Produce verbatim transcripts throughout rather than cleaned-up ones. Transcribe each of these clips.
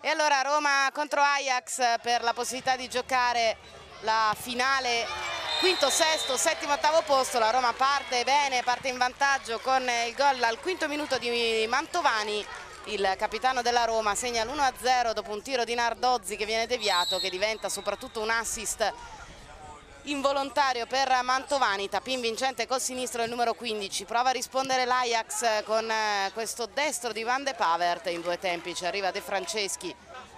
E allora Roma contro Ajax per la possibilità di giocare la finale quinto, sesto, settimo, ottavo posto. La Roma parte bene, parte in vantaggio con il gol al quinto minuto di Mantovani. Il capitano della Roma segna l'uno a zero dopo un tiro di Nardozzi che viene deviato, che diventa soprattutto un assist involontario per Mantovani. Tapin vincente col sinistro del numero quindici. Prova a rispondere l'Ajax con questo destro di Van de Pavert. In due tempi ci arriva De Franceschi.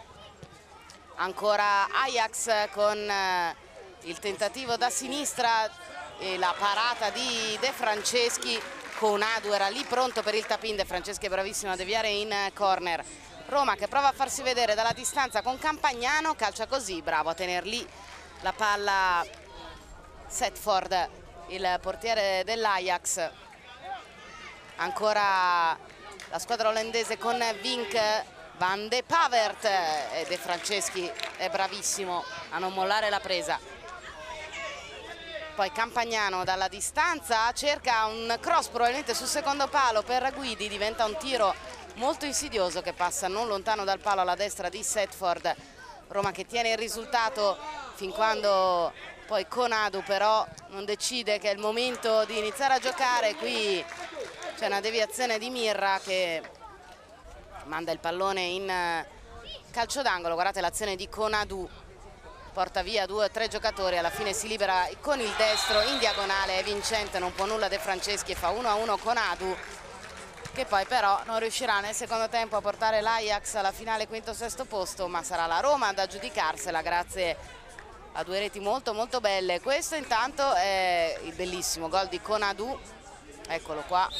Ancora Ajax con il tentativo da sinistra e la parata di De Franceschi. Conadu era lì pronto per il Tapin. De Franceschi è bravissimo a deviare in corner. Roma che prova a farsi vedere dalla distanza con Campagnano, calcia così, bravo a tener lì la palla Setford, il portiere dell'Ajax. Ancora la squadra olandese con Vink, Van de Pavert, e De Franceschi è bravissimo a non mollare la presa. Poi Campagnano dalla distanza cerca un cross probabilmente sul secondo palo per Guidi, diventa un tiro molto insidioso che passa non lontano dal palo alla destra di Setford. Roma che tiene il risultato fin quando poi Conadu però non decide che è il momento di iniziare a giocare. Qui c'è una deviazione di Mirra che manda il pallone in calcio d'angolo. Guardate l'azione di Conadu, porta via due o tre giocatori, alla fine si libera con il destro in diagonale, è vincente, non può nulla De Franceschi e fa uno a uno Conadu, che poi però non riuscirà nel secondo tempo a portare l'Ajax alla finale quinto-sesto posto, ma sarà la Roma ad aggiudicarsela grazie a due reti molto molto belle. Questo intanto è il bellissimo gol di Conadu, eccolo qua.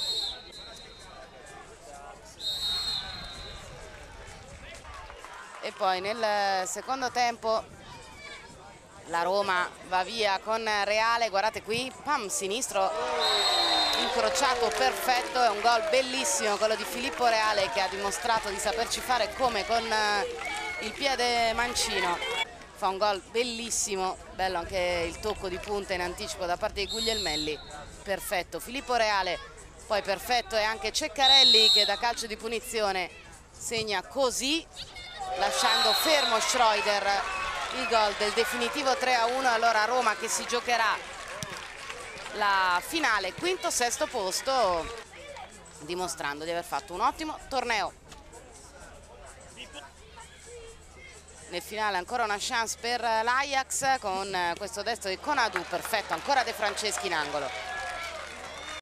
E poi nel secondo tempo la Roma va via con Reale, guardate qui, pam, sinistro incrociato perfetto, è un gol bellissimo quello di Filippo Reale che ha dimostrato di saperci fare come con il piede mancino. Fa un gol bellissimo, bello anche il tocco di punta in anticipo da parte di Guglielmelli, perfetto Filippo Reale. Poi perfetto è anche Ceccarelli che da calcio di punizione segna così, lasciando fermo Schroeder. Il gol del definitivo tre a uno. Allora Roma che si giocherà la finale quinto sesto posto, dimostrando di aver fatto un ottimo torneo. Nel finale ancora una chance per l'Ajax con questo destro di Conadu, perfetto, ancora De Franceschi in angolo.